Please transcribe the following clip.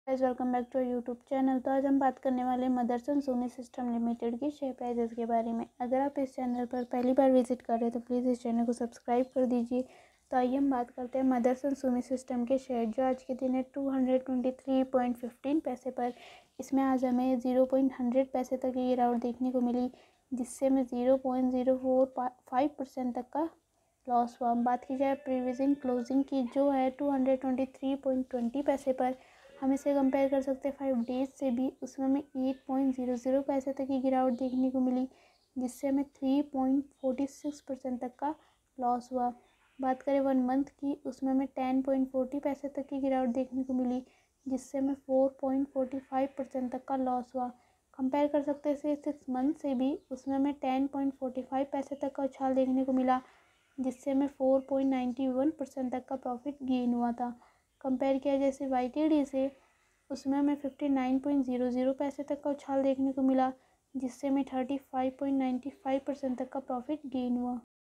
Guys welcome back to YouTube channel. तो आज हम बात करने वाले मदरसन सोनी सिस्टम लिमिटेड की शेयर प्राइजेस के बारे में। अगर आप इस चैनल पर पहली बार विजिट कर रहे हैं तो प्लीज़ इस चैनल को सब्सक्राइब कर दीजिए। तो आइए हम बात करते हैं मदरसन सोनी सिस्टम के शेयर, जो आज के दिन है 223.15 पैसे पर। इसमें आज हमें 0.100 पैसे तक की गिरावट देखने को मिली, जिससे हमें 0.045% तक का लॉस हुआ। बात की जाए प्रीविजिंग क्लोजिंग की, जो है 223.20 पैसे पर। हम इसे कंपेयर कर सकते हैं 5 डेज से भी, उसमें हमें 8.00 पैसे तक की गिरावट देखने को मिली, जिससे हमें 3.46% तक का लॉस हुआ। बात करें 1 मंथ की, उसमें हमें 10.40 पैसे तक की गिरावट देखने को मिली, जिससे हमें 4.45% तक का लॉस हुआ। कंपेयर कर सकते हैं इसे 6 मंथ से भी, उसमें हमें 10.45 पैसे तक का उछाल देखने को मिला, जिससे हमें 4.91% तक का प्रॉफिट गेन हुआ था। कंपेयर किया जैसे YTD से, उसमें हमें 59.00 पैसे तक का उछाल देखने को मिला, जिससे हमें 35.95% तक का प्रॉफिट गेन हुआ।